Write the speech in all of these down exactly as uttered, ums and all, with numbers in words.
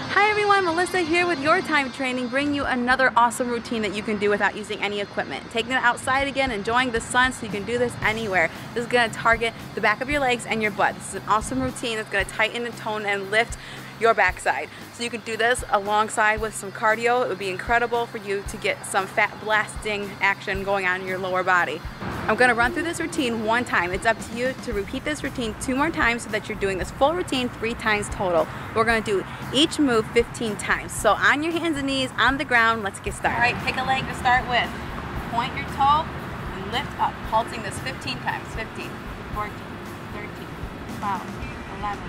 Hi everyone, Melissa here with Your Time Training, bringing you another awesome routine that you can do without using any equipment. Taking it outside again, enjoying the sun, so you can do this anywhere. This is going to target the back of your legs and your butt. This is an awesome routine that's going to tighten and tone and lift your backside. So you can do this alongside with some cardio. It would be incredible for you to get some fat blasting action going on in your lower body. I'm going to run through this routine one time. It's up to you to repeat this routine two more times so that you're doing this full routine three times total. We're going to do each move fifteen times. So on your hands and knees, on the ground, let's get started. All right, pick a leg to start with. Point your toe and lift up, pulsing this fifteen times. fifteen, fourteen, thirteen, twelve, eleven.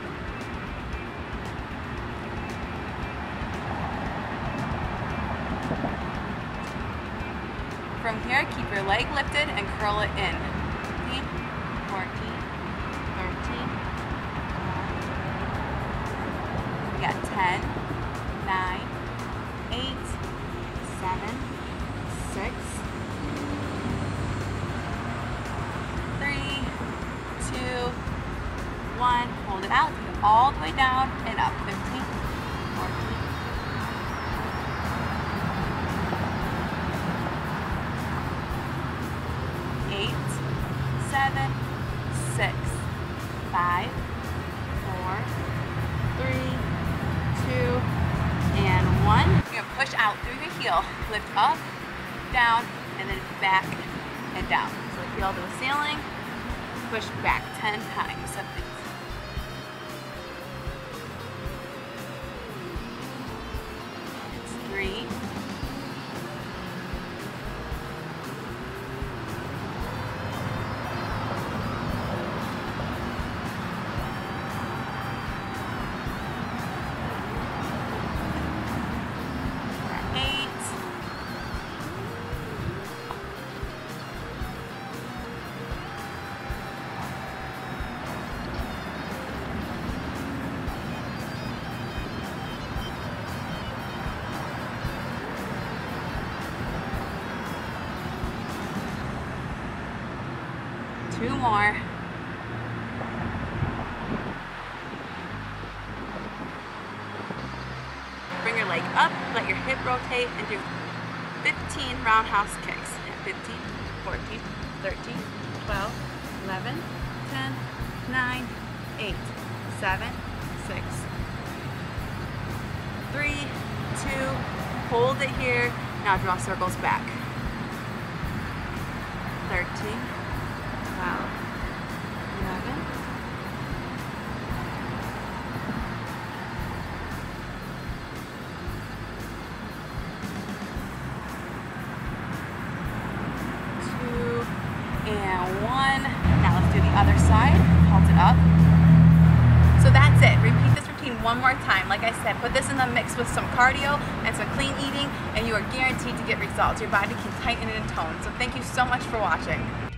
From here, keep your leg lifted and curl it in. fifteen, fourteen, thirteen, we got ten, nine, eight, seven, six, three, two, one. Hold it out, take it all the way down and up. fifteen, fourteen, eight, seven, six, five, four, three, two, and one. You're gonna push out through your heel, lift up, down, and then back and down. So heel to the ceiling, push back ten times. It's three, two more. Bring your leg up, let your hip rotate, and do fifteen roundhouse kicks. fifteen, fourteen, thirteen, twelve, eleven, ten, nine, eight, seven, six, three, two, hold it here. Now draw circles back. thirteen, twelve, eleven, two, and one. Now let's do the other side. Hold it up. So that's it. Repeat this routine one more time. Like I said, put this in the mix with some cardio and some clean eating, and you are guaranteed to get results. Your body can tighten and tone. So thank you so much for watching.